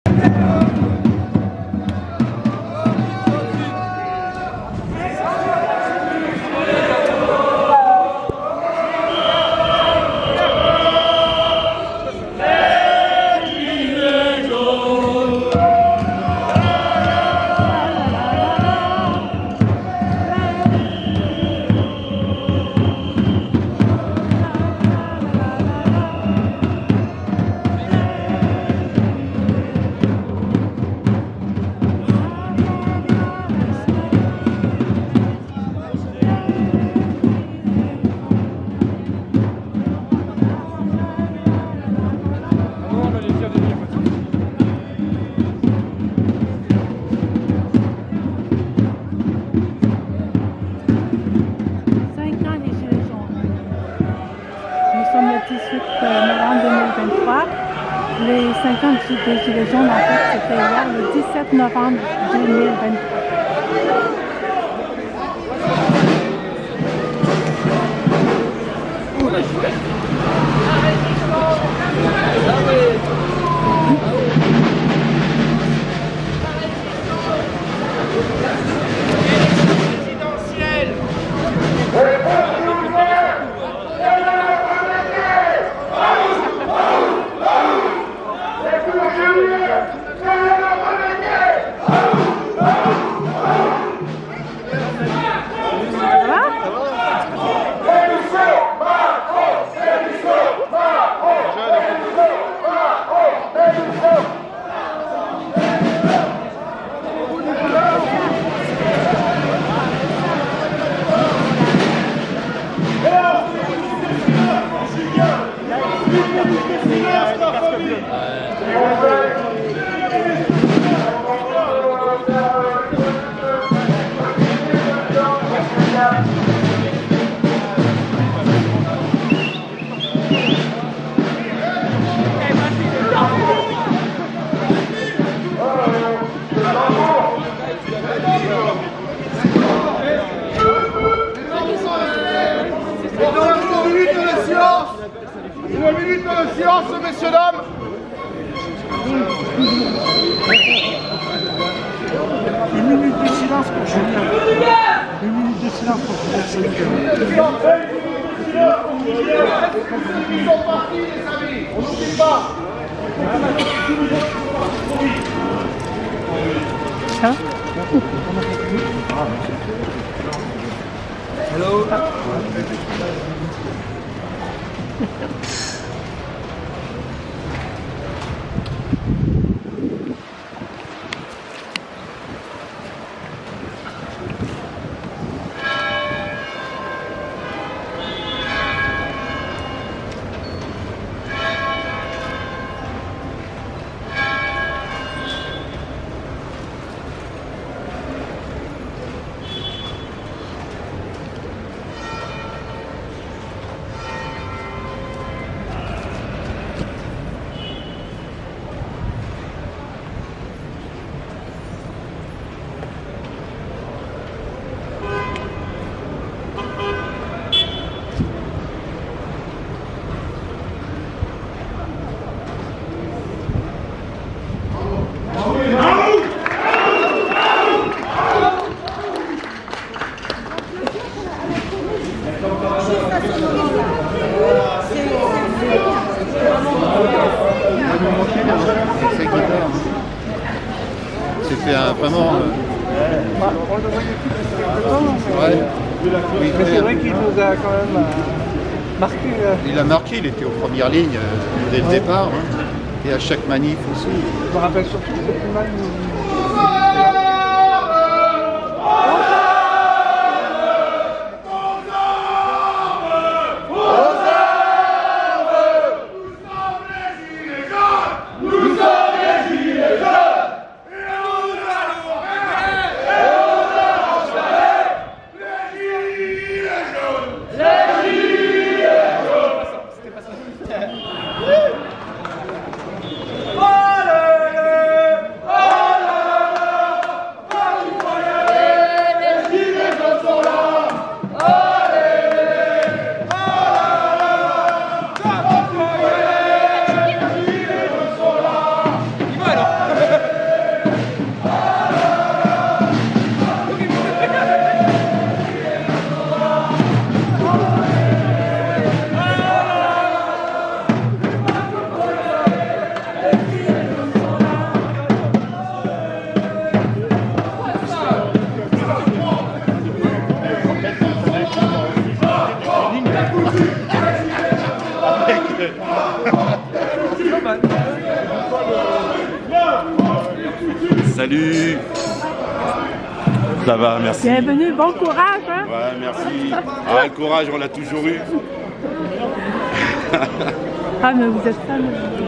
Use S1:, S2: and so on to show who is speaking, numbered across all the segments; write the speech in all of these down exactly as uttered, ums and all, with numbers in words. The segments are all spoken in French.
S1: Les cinquante des Gilets jaunes, en fait, c'était hier, le dix-sept novembre deux mille vingt-trois.
S2: Une minute de silence, messieurs, dames.
S3: Une minute de silence pour Julien. Une minute de silence pour Julien.
S2: Ils sont partis, les amis. On n'oublie pas.
S1: Hein?
S2: Hello.
S4: C'était un, vraiment... Euh... Ouais. Oui,
S3: mais c'est vrai qu'il nous a quand même euh, marqué. Euh...
S4: Il a marqué, il était aux premières lignes euh, dès le ouais. départ. Hein. Et à chaque manif aussi.
S3: Je me rappelle surtout que c'est plus mal.
S2: Allez, allez,
S5: salut. Ça va, merci.
S1: Bienvenue, bon courage. Hein?
S5: Ouais, merci. Ah, le courage, on l'a toujours eu.
S1: Ah, mais vous êtes fan.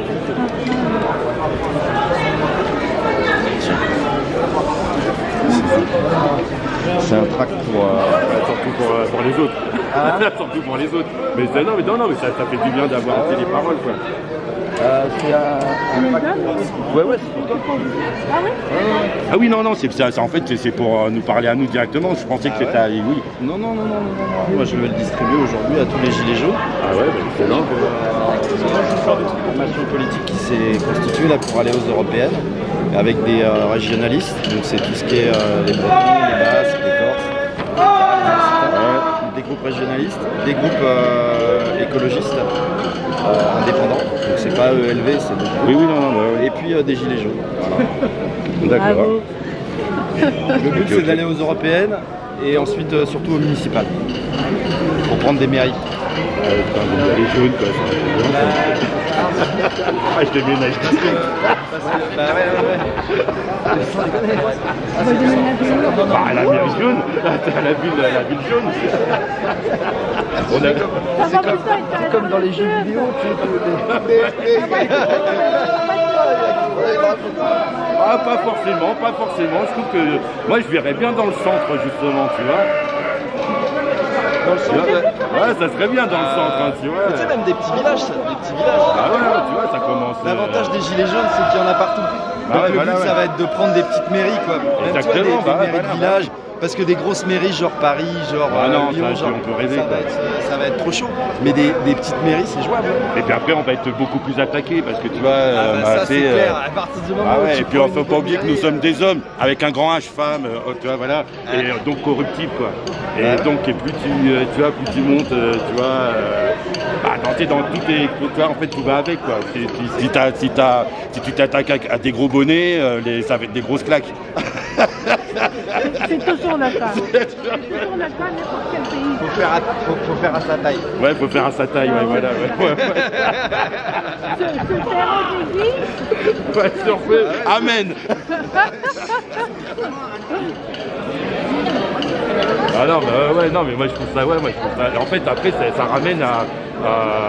S5: C'est un tract pour, euh, surtout pour, euh, pour les autres. Ah. Surtout pour les autres. Mais non, mais non, non, mais ça, ça fait du bien d'avoir ah, les paroles, quoi.
S6: Euh, c'est un...
S5: Ouais, ouais, c'est pour toi.
S1: Ah oui
S5: Ah oui, non, non, c'est ça, en fait, c'est pour nous parler à nous directement. Je pensais que ah c'était... Ouais. Oui.
S6: Non, non, non, non, non, non. Moi, je vais le distribuer aujourd'hui à tous les gilets jaunes.
S5: Ah ouais, bah, c'est là.
S6: Une formation politique qui s'est constituée là pour aller aux européennes, avec des euh, régionalistes. Donc, c'est tout ce qui est euh, les Bretons, les Basques, les Corses. Ouais. Des groupes régionalistes, des groupes euh, écologistes. Euh, indépendants, donc c'est pas E L V, c'est des...
S5: Oui, oui, non, non, bah, oui.
S6: Et puis euh, des gilets jaunes. Voilà.
S5: D'accord.
S6: Le but c'est d'aller aux européennes et ensuite euh, surtout aux municipales pour prendre des mairies.
S5: Euh, les jaunes, quoi. Ah, je déménage.
S6: Bah ouais, ouais, ouais.
S5: Bah, la mairie jaune, la ville, la ville jaune. On a...
S6: C'est comme, comme dans les jeux vidéo.
S5: Ah, pas forcément, pas forcément. Je trouve que moi je verrais bien dans le centre justement, tu vois. Dans le centre, ouais. Ouais, ça serait bien dans le centre, hein, tu vois.
S6: Tu sais, même des petits villages, ça, des petits villages.
S5: Ah ouais, ouais, tu vois, ça commence.
S6: L'avantage euh... des gilets jaunes, c'est qu'il y en a partout.
S5: Bah
S6: donc
S5: ouais,
S6: le
S5: voilà,
S6: but,
S5: ouais.
S6: ça va être de prendre des petites mairies, quoi. Même
S5: exactement,
S6: toi, des,
S5: bah,
S6: des mairies
S5: voilà,
S6: de village.
S5: bah.
S6: Parce que des grosses mairies, genre Paris, genre
S5: ah non,
S6: euh, Lyon,
S5: ça,
S6: genre,
S5: on peut rêver,
S6: ça, va être, ça va être trop chaud. Mais des, des petites mairies, c'est jouable.
S5: Et puis après, on va être beaucoup plus attaqué parce que tu vois,
S6: ah bah,
S5: euh,
S6: ça c'est
S5: euh...
S6: clair. À partir du moment
S5: ah
S6: où
S5: ouais,
S6: tu
S5: et puis on ne faut pas oublier que nous sommes des hommes avec un grand H, femme, euh, tu vois, voilà, ah. et euh, donc corruptible, quoi. Et ah. donc, et plus tu, euh, tu vois, plus tu montes, euh, tu vois, euh, bah, dans, dans tout tes, tu vois, en fait, tout va avec, quoi. Si, si, si, t'as, si, t'as, si tu t'attaques à, à des gros bonnets, euh, les, ça va être des grosses claques.
S1: C'est toujours le cas. C'est toujours le cas, n'importe quel pays.
S6: Faut faire, à, faut, faut faire à sa taille.
S5: Ouais, faut faire à sa taille, ouais, voilà. Ouais, ouais, ouais.
S1: Se, se faire en défi.
S5: Ouais, surfait. Amen. Ah non, bah ouais, non, mais moi je trouve ça, ouais, moi je trouve ça. En fait, après, ça, ça ramène à. à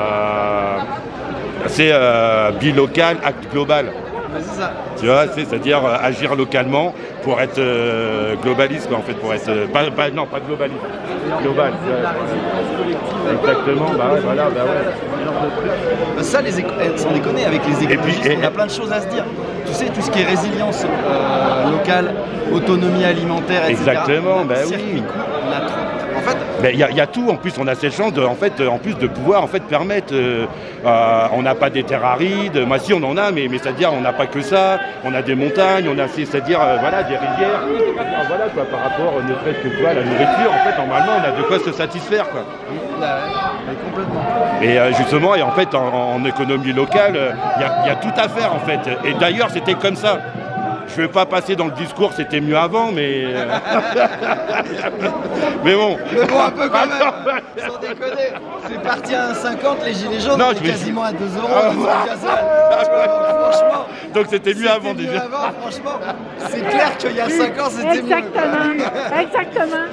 S5: c'est euh, bilocal, acte global.
S6: C'est ça.
S5: Tu vois, c'est-à-dire euh, agir localement pour être euh, globaliste, quoi, en fait, pour être euh, pas, pas, non, pas globaliste, global.
S6: La résilience collective.
S5: Exactement, bah ouais, voilà, bah ouais.
S6: Ça, les éco sans déconner, avec les écologistes, on a plein de choses à se dire. Tu sais, tout ce qui est résilience euh, locale, autonomie alimentaire, et cetera.
S5: Exactement, bah oui.
S6: On a trop. En fait,
S5: il y, y a tout. En plus, on a cette chance de, en fait, en plus de pouvoir en fait permettre. Euh, euh, on n'a pas des terres arides. Moi, si, on en a, mais, mais c'est-à-dire, on n'a pas que ça. On a des montagnes, on a, c'est-à-dire, euh, voilà, des rivières. Voilà, quoi, par rapport, ne serait-ce que toi, la nourriture. En fait, normalement, on a de quoi se satisfaire, quoi.
S6: Mais complètement.
S5: Et euh, justement, et en fait, en, en économie locale, il y, y a tout à faire, en fait. Et d'ailleurs, c'était comme ça. Je ne vais pas passer dans le discours, c'était mieux avant, mais... mais bon.
S6: Mais bon, un peu quand même, sans déconner. C'est parti à un cinquante, les gilets jaunes, non, on est quasiment à deux euros. Ah, franchement.
S5: Donc c'était mieux avant déjà.
S6: Mieux avant, franchement. C'est clair qu'il y a cinq ans, c'était mieux.
S1: Exactement, exactement.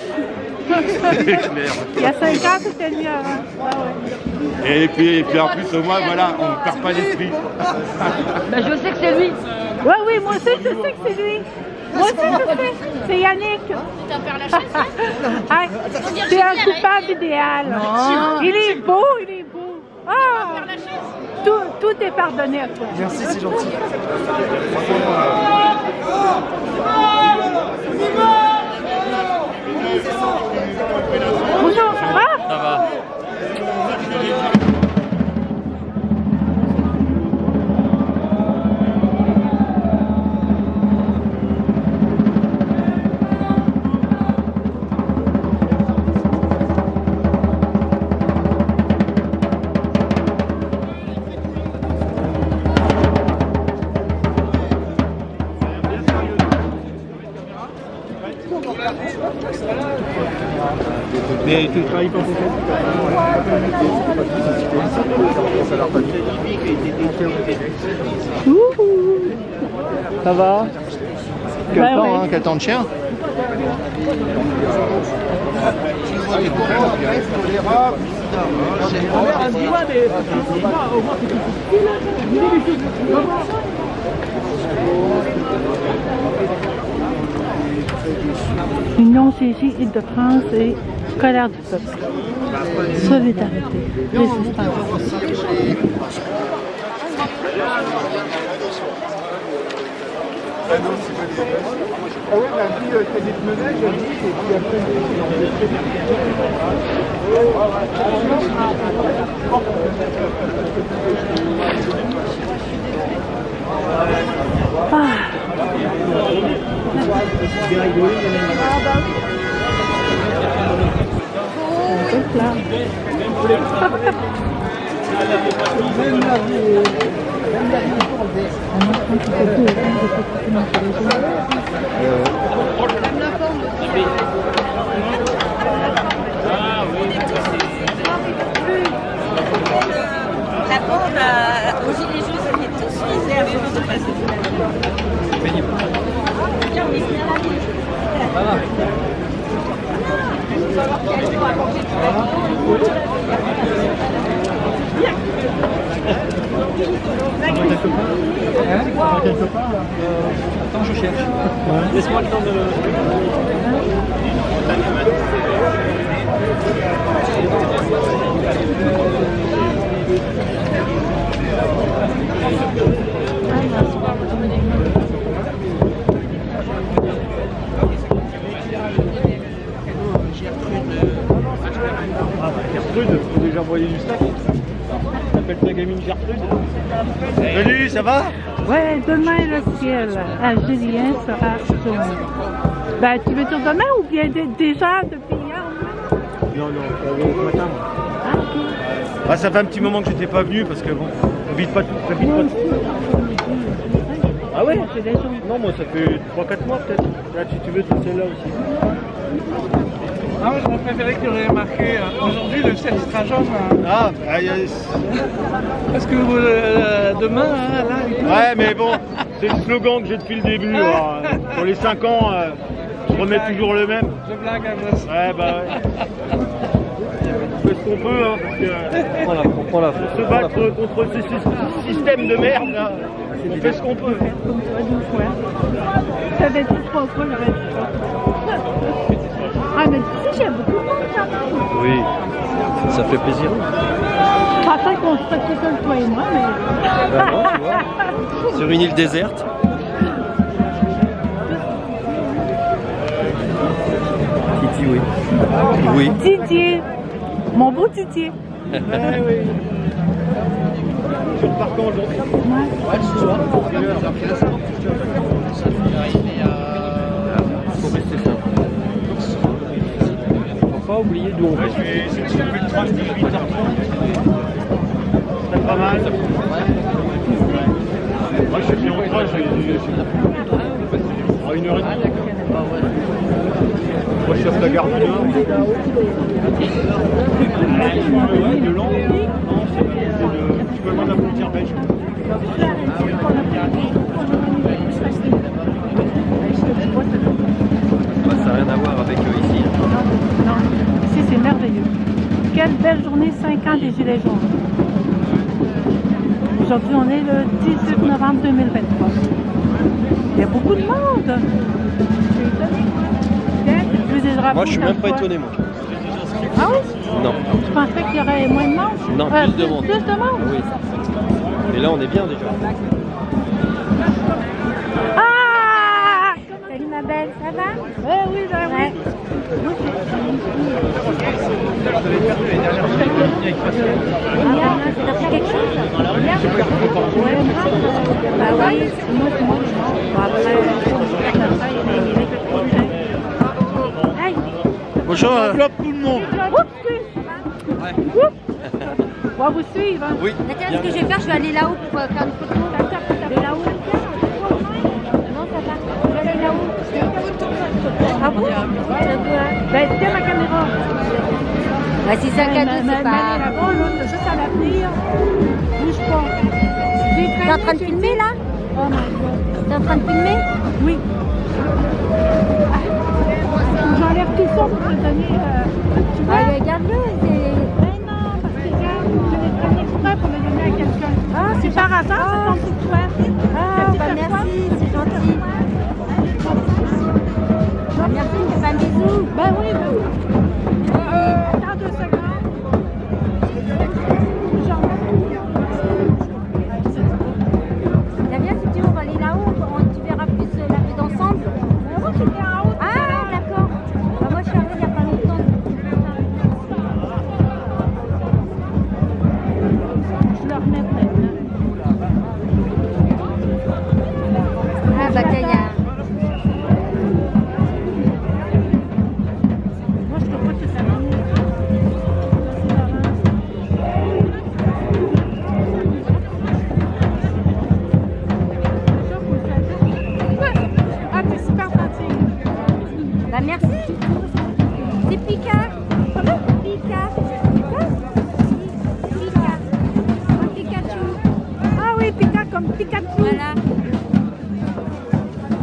S1: Il y a cinq ans, c'était mieux avant. Ah ouais.
S5: Et puis, et puis en plus, au moins, voilà, on ne perd pas l'esprit.
S7: Ben, je sais que c'est lui.
S1: Oui, oui, moi aussi, je sais que c'est lui. Moi aussi, je sais. C'est Yannick.
S7: Tu vas faire la chaise, hein?
S1: Ah, c'est un coupable idéal. Non. Il est beau, il est beau. Ah, tout, tout est pardonné à toi.
S6: Merci, c'est gentil.
S1: Bonjour, ça va?
S8: Ça va.
S3: Mais tu ne travailles pas pour
S1: Ouh.
S3: Ça va?
S4: Quel
S1: Ouais,
S4: temps,
S1: ouais.
S4: hein, quel temps de chien.
S1: Union C G Île-de-France et Colère du peuple. Solidarité. Résistance.
S3: Ah ouais, la vie, t'as des pneus, j'ai dit, et puis après,
S8: La bande euh, aux gilets jaunes, ça fait tous misère avant de passer. C'est pénible. Tiens, on est bien là. Voilà.
S9: Attends, je cherche. Laisse-moi le temps de... Gertrude, faut déjà envoyer du stack. T'appelles ta gamine Gertrude. Salut, ça va?
S1: Ouais, demain le ciel à Julien sera jaune. Ben, tu veux dire demain ou bien d- déjà depuis hier?
S9: Non, non, ce matin.
S1: Ah, ok.
S9: Ah, ça fait un petit moment que j'étais pas venu parce que bon, on vite pas tout, ça vite pas tout. Ah ouais?
S1: C'est des jaunes.
S9: Non, moi ça fait trois quatre mois peut-être. Là, si tu veux, tu celle-là aussi.
S3: Ah ouais, j'aurais préféré qu'il y aurait marqué euh, aujourd'hui le ciel sera jaune. Hein.
S9: Ah, ah y a...
S3: Parce que euh, demain, hein, là, il pleut.
S9: Ouais, mais bon, c'est le slogan que j'ai depuis le début. Alors, euh, pour les cinq ans, euh, je remets toujours le même.
S3: Je blague un peu.
S9: Ouais, bah ouais. On fait ce qu'on peut, hein, parce que
S6: Prends la, prends la,
S9: pour se battre contre ce sy- système de merde, là, on fait ce qu'on peut.
S1: Comme toi, deux fois. Ça fait deux, trois fois, j'aurais dit ça. Ah, mais tu sais, il y a beaucoup de monde quand même.
S6: Oui, ça fait plaisir.
S1: Pas qu'on se fait tout seul, toi et moi, mais...
S6: Ben non, tu vois. Sur une île déserte. Titi, oui. Oui.
S1: Didier, mon beau Didier.
S9: Ouais, oui. Je pars quand aujourd'hui?
S1: Ouais.
S4: Ce soir,
S6: Faut rester simple. Faut pas oublier d'où on
S9: Ouais,
S6: vient.
S9: je vais essayer de choper le train de dix-huit heures trente. C'est pas mal. Moi, je suis pris en train, je vais à une heure et demie. Moi, je chauffe la gare du Nord. Ouais, de Lens. Non, c'est de... Tu peux demander à la frontière belge.
S6: Ça n'a rien à voir avec eux ici.
S1: Non, non, ici c'est merveilleux. Quelle belle journée, cinq ans des Gilets jaunes. Aujourd'hui, on est le dix-huit novembre deux mille vingt-trois. Il y a beaucoup de monde. Je suis étonnée. Je veux des drapeaux
S6: Moi, je suis même pas
S1: chaque fois.
S6: étonné, moi.
S1: Ah oui?
S6: Non.
S1: Tu pensais qu'il y aurait moins de monde?
S6: Non,
S1: Euh,
S6: plus de monde.
S1: Plus de monde?
S6: Oui. Mais là, on est bien déjà.
S1: Ah!
S10: Salut ma belle, ça va?
S1: Eh oui, ben oui.
S10: Ouais. Ah, t'as fait quelque chose? Bien? Ouais, bah oui, moi c'est moi. Bon, après, Aïe!
S6: Bonjour. euh,
S9: tout le monde.
S1: On va vous suivre. Hein.
S6: Oui.
S10: Attends, ce que je vais faire, je vais aller là-haut pour euh, faire une photo. De là-haut? Non, ça va. Je vais aller là-haut. Ah bon?
S1: Ben, tiens ma caméra.
S10: Bah, si c'est un cadeau,
S1: Mais- mais-
S10: c'est
S1: mais
S10: pas...
S1: là-bas, là, t'as juste à la tenir. Bouge pas.
S10: T'es en train de filmer là?
S1: Oh my God.
S10: T'es en train de filmer?
S1: Oui. J'enlève tout ça pour te donner. Euh, tu vois?
S10: Ah, regarde-le.
S1: Mais non, parce que regarde, je l'ai pris exprès pour le donner à quelqu'un. Ah, c'est par hasard, c'est ton petit toi.
S10: Ah, bah merci, c'est gentil. Bah, merci, tu fais un bisou.
S1: Ben oui, ben oui. Euh, attends deux secondes.
S10: T'as bien si tu veux, on va aller là-haut, on- tu verras plus euh, la vue d'ensemble.
S1: Moi, je viens en haut.
S10: Ah, d'accord. Bah, moi, je suis arrivée il n'y a pas longtemps.
S1: Je le remets maintenant.
S10: Ah, bah, tiens, il y a...
S1: Moi, je ne peux pas te faire un Ah, t'es super gentil.
S10: Bah, merci. C'est Pika. Pika. Pika. Pika. Un Pikachu.
S1: Ah oui, Pika comme Pikachu.
S10: Voilà.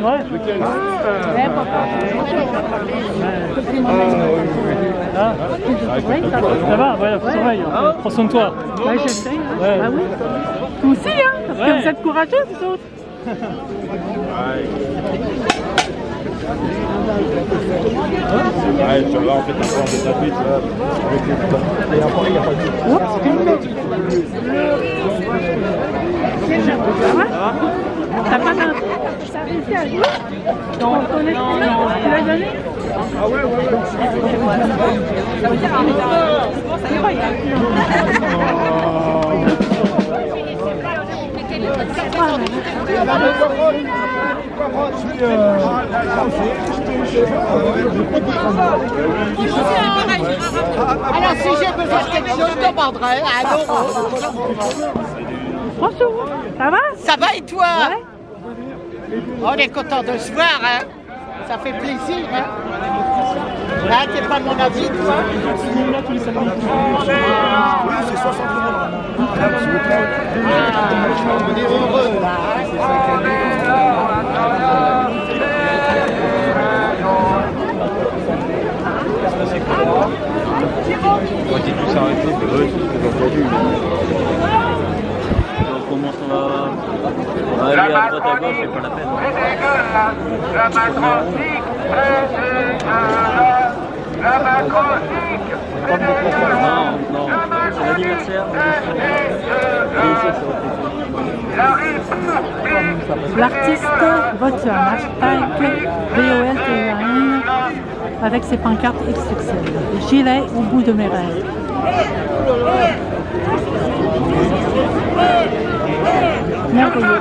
S3: Ouais. Ah. Ça va, ouais, faut surveiller. Prends soin de toi.
S1: Ouais, je sais. Hein.
S3: Ouais.
S1: Ah oui. Vous aussi, hein, parce
S3: Ouais.
S1: que vous êtes courageux, vous autres.
S5: Ouais, tu vas voir, en fait, un peu en détapé, tu vois. Et après, il n'y a pas de
S1: Ça va? T'as pas d'un... T'as réussi à jouer? Non, non, non. Tu l'as donné?
S2: Ah ouais, ouais, ouais.
S11: Alors si j'ai besoin de quelque chose, je demanderai à l'euro.
S1: Bonjour, ça va?
S11: Ça va et toi?
S1: Ouais.
S11: On est content de se voir, hein. Ça fait plaisir, hein. Là, t'es pas mon avis, toi?
S3: tous les samedis.
S2: Oui, c'est soixante euros.
S11: On est heureux, là.
S6: Quand ils tous arrêtés, c'est vrai, c'est ce que j'ai entendu.
S12: On commence à aller à droite à gauche, c'est pas la peine.
S2: La macronique, la macronique.
S12: Non, non, c'est l'anniversaire.
S1: L'artiste vote sur un hashtag V O L T E un avec ses pancartes X X L. Gilet au bout de mes rêves. Merveilleux.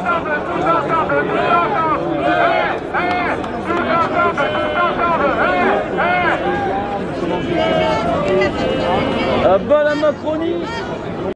S12: Ah bah la Macronie!